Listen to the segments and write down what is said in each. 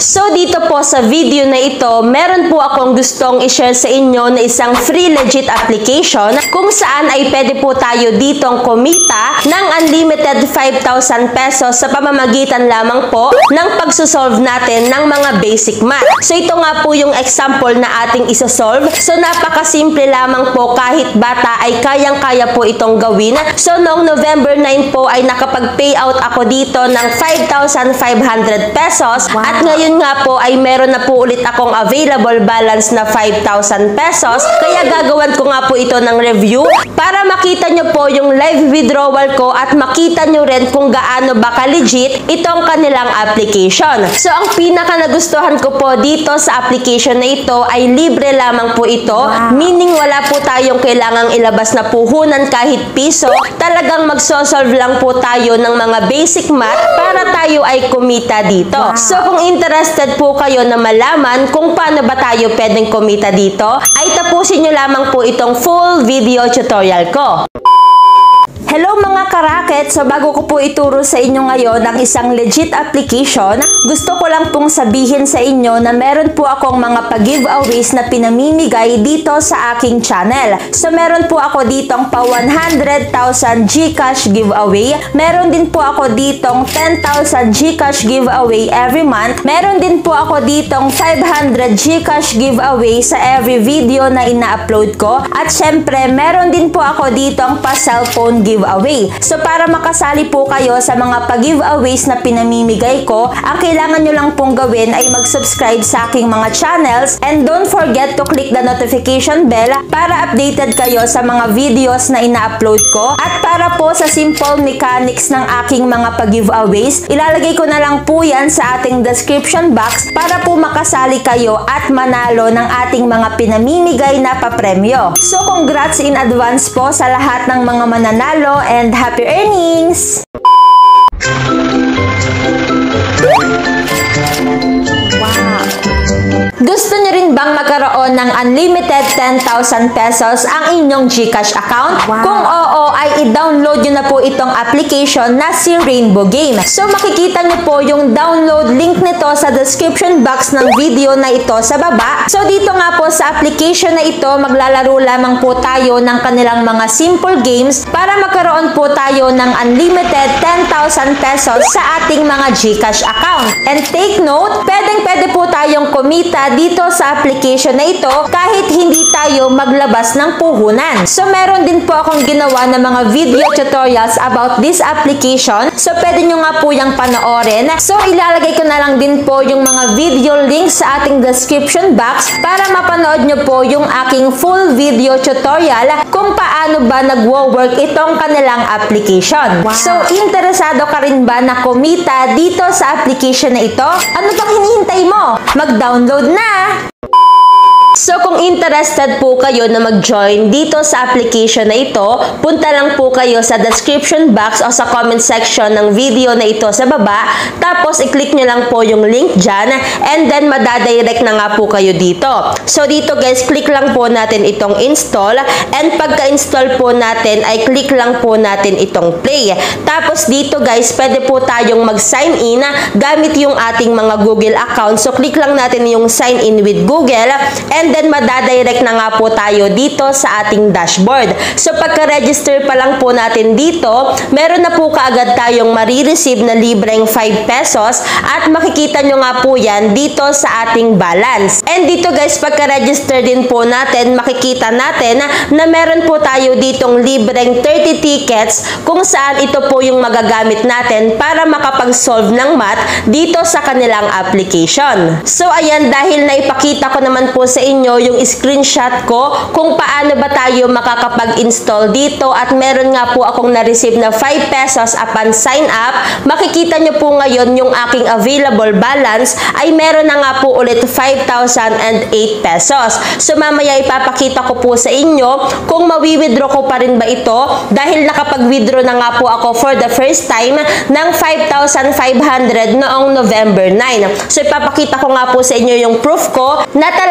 So dito po sa video na ito, meron po akong gustong i-share sa inyo na isang free legit application kung saan ay pwede po tayo ditong kumita ng unlimited 5,000 pesos sa pamamagitan lamang po ng pagsosolve natin ng mga basic math. So ito nga po yung example na ating isosolve. So napakasimple lamang po, kahit bata ay kayang-kaya po itong gawin. So noong November 9 po ay nakapag-payout ako dito ng 5,500 pesos. Wow. At ngayon nga po ay meron na po ulit akong available balance na 5,000 pesos. Kaya gagawan ko nga po ito ng review para makita nyo po yung live withdrawal ko at makita nyo rin kung gaano ba ka-legit itong kanilang application. So ang pinaka nagustuhan ko po dito sa application na ito ay libre lamang po ito. Wow. Meaning wala po tayong kailangang ilabas na puhunan kahit piso. Talagang magsosolve lang po tayo ng mga basic math para tayo ay kumita dito. Wow. So kung interested po kayo na malaman kung paano ba tayo pwedeng kumita dito, ay tapusin nyo lamang po itong full video tutorial ko. Hello mga karaket! So bago ko po ituro sa inyo ngayon ang isang legit application, gusto ko lang pong sabihin sa inyo na meron po akong mga pag-giveaways na pinamimigay dito sa aking channel. So meron po ako ditong pa 100,000 GCash giveaway. Meron din po ako ditong 10,000 GCash giveaway every month. Meron din po ako ditong 500 GCash giveaway sa every video na ina-upload ko. At syempre, meron din po ako ditong pa cellphone giveaway. So para makasali po kayo sa mga pag-giveaways na pinamimigay ko, ang kailangan nyo lang pong gawin ay mag-subscribe sa aking mga channels and don't forget to click the notification bell para updated kayo sa mga videos na ina-upload ko. At para po sa simple mechanics ng aking mga pag-giveaways, ilalagay ko na lang po yan sa ating description box para po makasali kayo at manalo ng ating mga pinamimigay na papremyo. So congrats in advance po sa lahat ng mga mananalo and happy earnings! Wow! Gusto nyo rin bang magkaroon ng unlimited 10,000 pesos ang inyong GCash account? Wow. Kung oo, ay i-download nyo na po itong application na si Rainbow Game. So makikita nyo po yung download link nito sa description box ng video na ito sa baba. So dito nga po sa application na ito, maglalaro lamang po tayo ng kanilang mga simple games para magkaroon po tayo ng unlimited 10,000 pesos sa ating mga GCash account. And take note, pwede po tayong kumita dito sa application na ito kahit hindi tayo maglabas ng puhunan. So meron din po akong ginawa na mga video tutorials about this application. So pwede nyo nga po yung panoorin. So ilalagay ko na lang din po yung mga video links sa ating description box para mapanood nyo po yung aking full video tutorial kung paano ba nagwo-work itong kanilang application. Wow. So interesado ka rin ba na kumita dito sa application na ito? Ano pang hinihintay mo? Mag-download na! So kung interested po kayo na mag-join dito sa application na ito, punta lang po kayo sa description box o sa comment section ng video na ito sa baba. Tapos i-click nyo lang po yung link dyan and then madadirect na nga po kayo dito. So dito guys, click lang po natin itong install and pagka-install po natin ay click lang po natin itong play. Tapos dito guys, pwede po tayong mag-sign in gamit yung ating mga Google account. So click lang natin yung sign in with Google and then madadirect na nga po tayo dito sa ating dashboard. So pagka-register pa lang po natin dito, meron na po kaagad tayong marireceive na libreng 5 pesos at makikita nyo nga po yan dito sa ating balance. And dito guys, pagka-register din po natin, makikita natin na meron po tayo ditong libreng 30 tickets kung saan ito po yung magagamit natin para makapag-solve ng math dito sa kanilang application. So ayan, dahil naipakita ko naman po sa inyo yung screenshot ko kung paano ba tayo makakapag-install dito at meron nga po akong na-receive na 5 pesos upon sign up, makikita nyo po ngayon yung aking available balance ay meron na nga po ulit 5,008 pesos. So mamaya ipapakita ko po sa inyo kung mawi-withdraw ko pa rin ba ito dahil nakapag-withdraw na nga po ako for the first time ng 5,500 noong November 9. So ipapakita ko nga po sa inyo yung proof ko na talagang na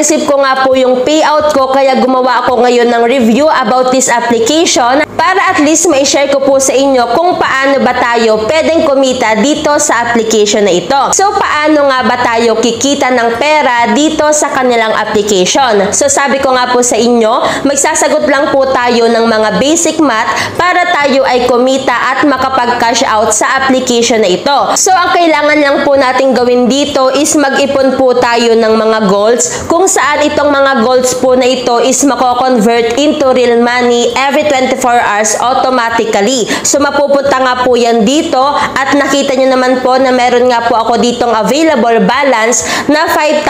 na-receive ko nga po yung payout ko, kaya gumawa ako ngayon ng review about this application para at least ma-share ko po sa inyo kung paano ba tayo pwedeng kumita dito sa application na ito. So, paano nga ba tayo kikita ng pera dito sa kanilang application? So, sabi ko nga po sa inyo, magsasagot lang po tayo ng mga basic math para tayo ay kumita at makapag-cash out sa application na ito. So, ang kailangan lang po natin gawin dito is mag-ipon po tayo ng mga golds, kung saan itong mga golds po na ito is mako-convert into real money every 24 hours automatically. So, mapupunta nga po yan dito at nakita nyo naman po na meron nga po ako ditong available balance na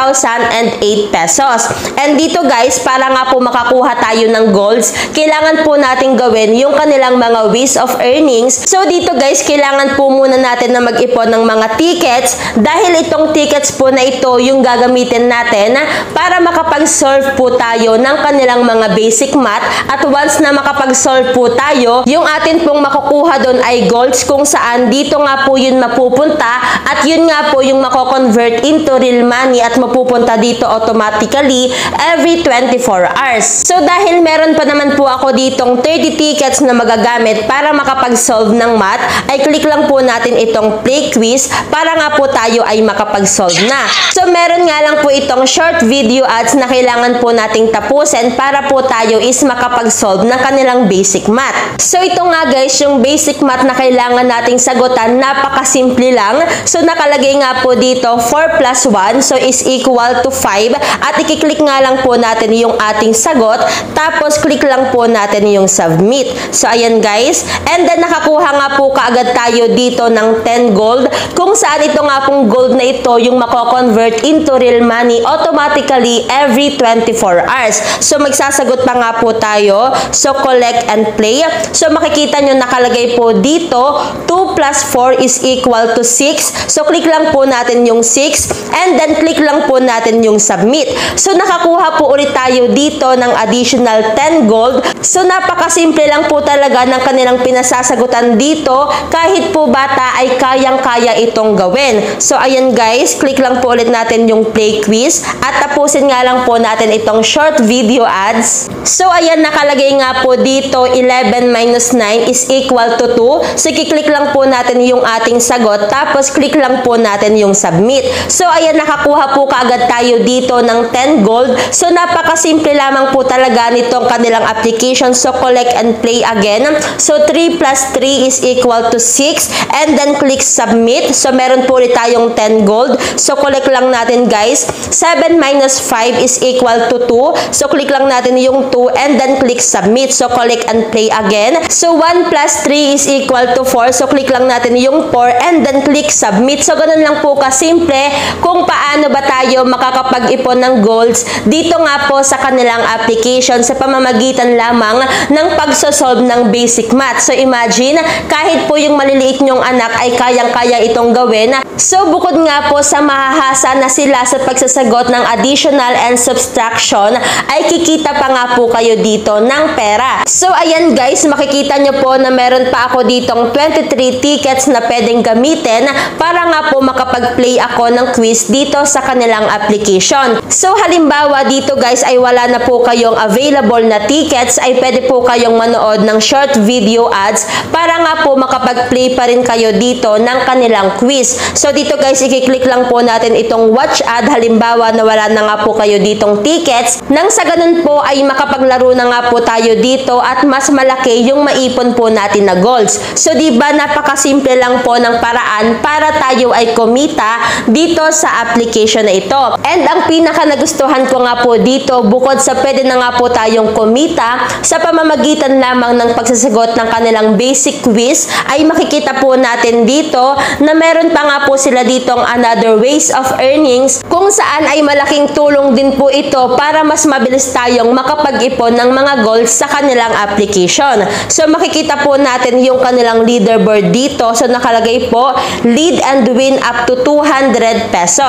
5,008 pesos. And dito guys, para nga po makakuha tayo ng golds, kailangan po natin gawin yung kanilang mga ways of earnings. So, dito guys, kailangan po muna natin na mag-ipon ng mga tickets dahil itong tickets po na ito yung gagamitin natin para makapag-solve po tayo ng kanilang mga basic math. At once na makapag-solve po tayo, yung atin pong makukuha doon ay golds, kung saan dito nga po yun mapupunta at yun nga po yung mako-convert into real money at mapupunta dito automatically every 24 hours. So dahil meron pa naman po ako ditong 30 tickets na magagamit para makapag-solve ng math, ay click lang po natin itong play quiz para nga po tayo ay makapag-solve na. So meron nga lang po itong short video ads na kailangan po nating tapusin para po tayo is makapag-solve ng kanilang basic math. So ito nga guys, yung basic math na kailangan nating sagutan, napakasimple lang. So nakalagay nga po dito 4 plus 1, so is equal to 5. At i-click nga lang po natin yung ating sagot, tapos click lang po natin yung submit. So ayan guys, and then nakakuha nga po kaagad tayo dito ng 10 gold, kung saan ito nga pong gold na ito yung mako-convert into real money automatically every 24 hours. So magsasagot pa nga po tayo. So collect and play. So makikita nyo nakalagay po dito 2 plus 4 is equal to 6. So click lang po natin yung 6 and then click lang po natin yung submit. So nakakuha po ulit tayo dito ng additional 10 gold. So napakasimple lang po talaga ng kanilang pinasasagutan dito. Kahit po bata ay kayang-kaya itong gawin. So ayan guys, click lang po ulit natin yung play quiz at tapusin nga lang po natin itong short video ads. So ayan, nakalagay nga po dito 11 minus 9 is equal to 2. So kiklik lang po natin yung ating sagot, tapos click lang po natin yung submit. So ayan, nakakuha po kaagad tayo dito ng 10 gold. So napakasimple lamang po talaga nitong kanilang application. So collect and play again. So 3 plus 3 is equal to 6 and then click submit. So meron po ulit tayong 10 gold. So collect lang natin guys. 7 minus 5 is equal to 2. So click lang natin yung 2 and then click submit. So collect and play again. So 1 plus 3 is equal to 4. So click lang natin yung 4 and then click submit. So ganun lang po kasimple kung paano ba tayo makakapag-ipon ng golds dito nga po sa kanilang application sa pamamagitan lamang ng pagsosolve ng basic math. So imagine, kahit po yung maliliit nyong anak ay kayang-kaya itong gawin. So bukod nga po sa mahahasa na sila sa pagsasagot ng additional and subtraction, ay kikita pa nga po kayo dito ng pera. So ayan guys, makikita nyo po na meron pa ako ditong 23 tickets na pwedeng gamitin para nga po makapag-play ako ng quiz dito sa kanilang application. So halimbawa dito guys ay wala na po kayong available na tickets, ay pwede po kayong manood ng short video ads para nga po makapag-play pa rin kayo dito ng kanilang quiz. So dito guys, i-click lang po natin itong watch ad, halimbawa na wala na nga po kayo ditong tickets, nang sa ganun po ay makapaglaro na nga po tayo dito at mas malaki yung maipon po natin na golds. So diba napakasimple lang po ng paraan para tayo ay kumita dito sa application na ito. And ang pinaka nagustuhan ko nga po dito, bukod sa pwede na nga po tayong kumita sa pamamagitan lamang ng pagsasagot ng kanilang basic quiz, ay makikita po natin dito na meron pa nga po sila ditong another ways of earnings, kung saan ay malaking tulong din po ito para mas mabilis tayong makapag-ipon ng mga golds sa kanilang application. So makikita po natin yung kanilang leaderboard dito. So nakalagay po lead and win up to 200 pesos. So click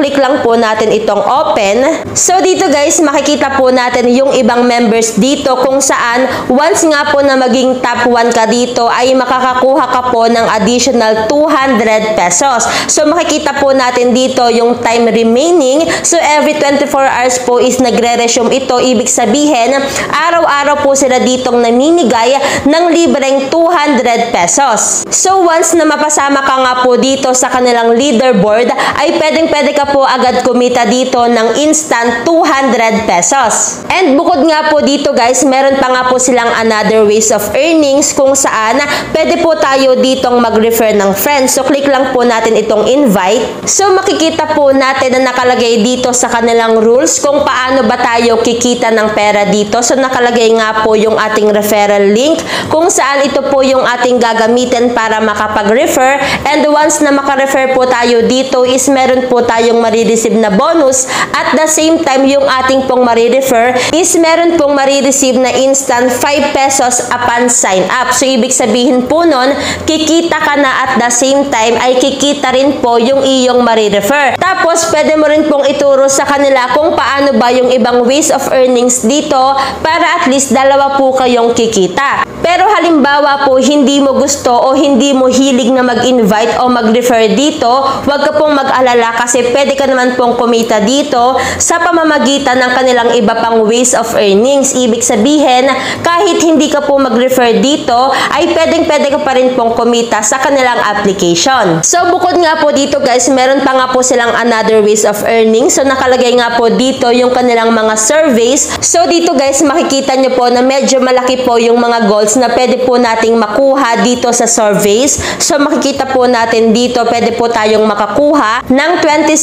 click lang po natin itong open. So dito guys, makikita po natin yung ibang members dito kung saan once nga po na maging top 1 ka dito ay makakakuha ka po ng additional 200 pesos. So makikita po natin dito yung time remaining. So every 24 hours po is nagre-resume ito. Ibig sabihin, araw-araw po sila ditong namimigay ng libreng 200 pesos. So once na mapasama ka nga po dito sa kanilang leaderboard, ay pwedeng-pwede ka po agad kumita dito ng instant 200 pesos. And bukod nga po dito guys, meron pa nga po silang another ways of earnings kung saan pwede po tayo ditong mag-refer ng friends. So click lang po natin itong invite. So makikita po natin na nakalagay dito sa kanilang rules kung paano ba tayo kikita ng pera dito. So nakalagay nga po yung ating referral link kung saan ito po yung ating gagamitin para makapag-refer. And once na maka-refer po tayo dito is meron po tayong marireceive na bonus. At the same time, yung ating pong marirefer is meron pong marireceive na instant 5 pesos upon sign up. So ibig sabihin po nun, kikita ka na at the same time ay kikita rin po yung iyong marirefer. Tapos pwede mo rin pong ituro sa kanila kung paano ba yung ibang ways of earnings dito para at least dalawa po kayong kikita. Pero halimbawa po hindi mo gusto o hindi mo hilig na mag-invite o mag-refer dito, huwag ka pong mag-alala kasi pwede ka naman pong kumita dito sa pamamagitan ng kanilang iba pang ways of earnings. Ibig sabihin, kahit hindi ka po mag-refer dito, ay pwedeng-pwede ka pa rin pong kumita sa kanilang application. So bukod nga po dito guys, meron pa nga po silang another ways of earnings. So nakalagay nga po dito yung kanilang mga surveys. So dito guys, makikita nyo po na medyo malaki po yung mga goals na pwede po nating makuha dito sa surveys. So makikita po natin dito, pwede po tayong makakuha ng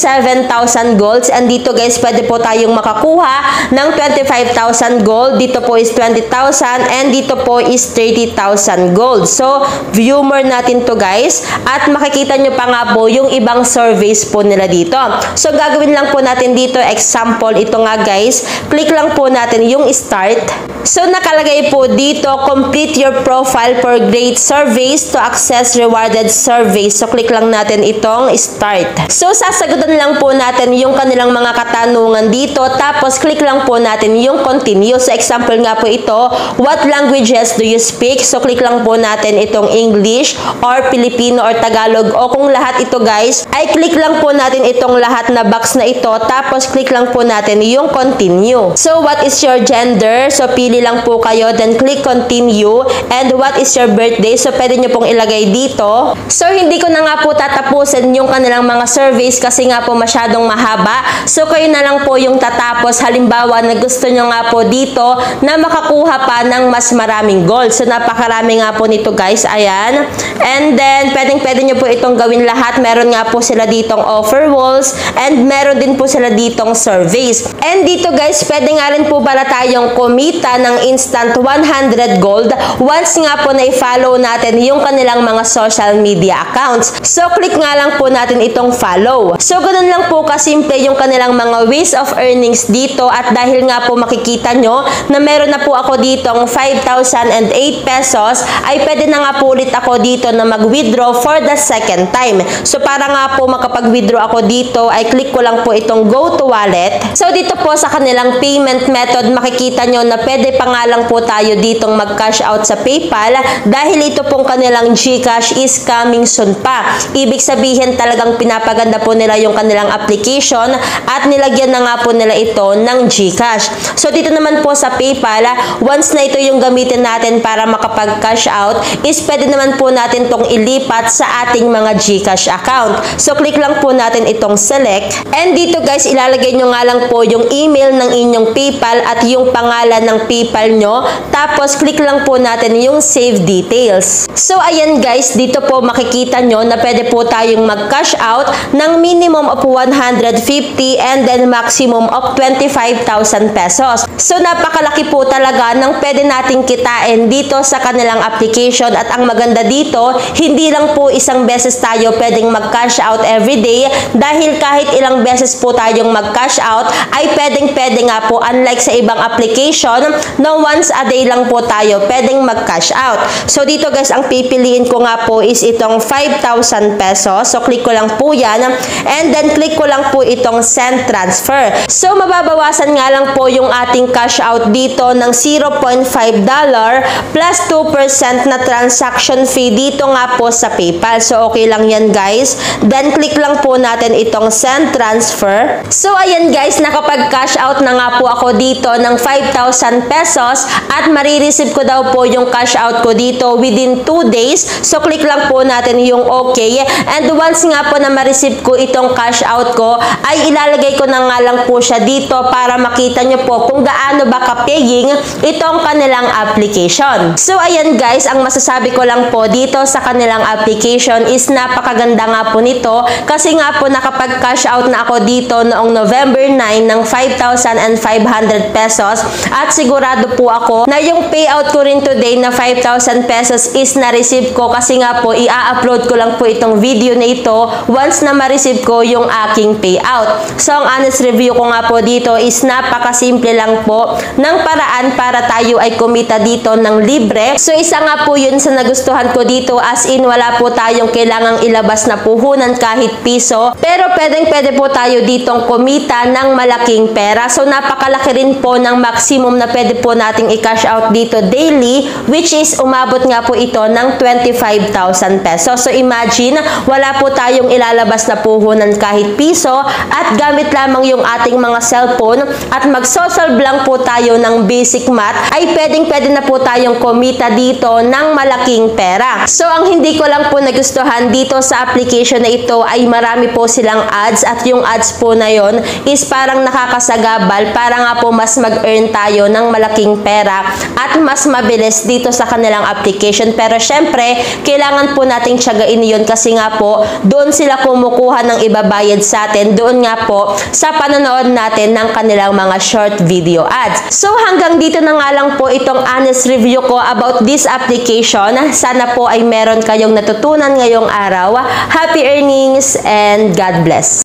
27,000 golds. And dito guys, pwede po tayong makakuha ng 25,000 gold. Dito po is 20,000 and dito po is 30,000 gold. So view more natin to guys. At makikita nyo pa nga po yung ibang surveys po nila dito. So gagawin lang po natin dito, example, ito nga guys. Click lang po natin yung start. So nakalagay po dito, complete your profile for great surveys to access rewarded surveys. So click lang natin itong start. So sasagutan lang po natin yung kanilang mga katanungan dito. Tapos click lang po natin yung continue. So example nga po ito, what languages do you speak? So click lang po natin itong English or Filipino or Tagalog. O kung lahat ito guys, ay click lang po natin itong lahat na box na ito. Tapos click lang po natin yung continue. So what is your gender? So pili lang po kayo, then click continue. And what is your birthday? So pwede nyo pong ilagay dito. So hindi ko na nga po tatapusin yung kanilang mga surveys kasi nga po masyadong mahaba. So kayo na lang po yung tatapos. Halimbawa na gusto nyo nga po dito na makakuha pa ng mas maraming gold. So napakarami nga po nito guys. Ayan. And then pwede nyo po itong gawin lahat. Meron nga po sila ditong offer walls and meron din po sila ditong surveys. And dito guys, pwede nga rin po pala tayong kumita ng instant 100 gold once nga po na i-follow natin yung kanilang mga social media accounts. So click nga lang po natin itong follow. So ganun lang po kasimple yung kanilang mga ways of earnings dito. At dahil nga po makikita nyo na meron na po ako ditong 5,008 pesos, ay pwede na nga po ulit ako dito na mag-withdraw for the second time. So para nga po makapag-withdraw ako dito, ay click ko lang po itong go to wallet. So dito po sa kanilang payment method, makikita nyo na pwede pa nga lang po tayo ditong mag-cash out sa PayPal dahil ito pong kanilang GCash is coming soon pa. Ibig sabihin talagang pinapaganda po nila yung kanilang application at nilagyan na nga po nila ito ng GCash. So dito naman po sa PayPal, once na ito yung gamitin natin para makapag-cash out, is pwede naman po natin tong ilipat sa ating mga GCash account. So click lang po natin itong select. And dito guys, ilalagay nyo nga lang po yung email ng inyong PayPal at yung pangalan ng PayPal nyo. Tapos click lang po natin yung save details. So ayan guys, dito po makikita nyo na pwede po tayong mag-cash out ng minimum of 150 and then maximum of 25,000 pesos. So napakalaki po talaga ng pwede nating kitain dito sa kanilang application. At ang maganda dito, hindi lang po isang beses tayo pwedeng mag-cash out everyday dahil kahit ilang beses po tayong mag-cash out ay pwedeng-pwede nga po, unlike sa ibang application na once a day lang po tayo pwedeng mag-cash out. So dito guys, ang pipiliin ko nga po is itong 5,000 pesos. So click ko lang po yan and then click ko lang po itong send transfer. So mababawasan nga lang po yung ating cash out dito ng $0.5 plus 2% na transaction fee dito nga po sa PayPal. So okay lang yan guys. Then click lang po natin itong send transfer. So ayan guys, nakapag-cash out na nga po ako dito ng 5,000 pesos at marireceive ko daw po yung cash out ko dito within 2 days. So click lang po natin yung okay. And once nga po na ma-receive ko itong cash out ko, ay ilalagay ko na nga lang po siya dito para makita nyo po kung gaano ba ka-paying itong kanilang application. So ayan guys, ang masasabi ko lang po dito sa kanilang application is napakaganda nga po nito kasi nga po nakapag-cash out na ako dito noong November 9 ng 5,500 pesos at sigurado po ako na yung payout ko rin today na 5,000 pesos is na-receive ko kasi nga po i-upload ko lang po itong video na ito once na ma-receive ko yung aking payout. So ang honest review ko nga po dito is napakasimple lang po ng paraan para tayo ay kumita dito ng libre. So isa nga po yun sa nagustuhan ko dito, as in wala po tayong kailangang ilabas na puhunan kahit piso, pero pwede po tayo ditong kumita ng malaking pera. So napakalaki rin po ng maximum na pwede po nating i-cash out dito daily, which is umabot nga po ito ng 25,000 pesos. So imagine, wala po tayong ilalabas na puhunan kahit piso at gamit lamang yung ating mga cellphone at magsosolve lang po tayo ng basic math, ay pwede na po tayong kumita dito ng malaking pera. So ang hindi ko lang po nagustuhan dito sa application na ito ay marami po silang ads at yung ads po na yon is parang nakakasagabal para nga po mas mag-earn tayo ng malaking pera at mas mabilis dito sa kanilang application. Pero syempre, kailangan po nating tiyagain yun kasi nga po doon sila kumukuha ng ibabayad sa atin, doon nga po sa panonood natin ng kanilang mga short video ads. So hanggang dito na nga lang po itong honest review ko about this application. Sana po ay meron kayong natutunan ngayong araw. Happy earnings and God bless!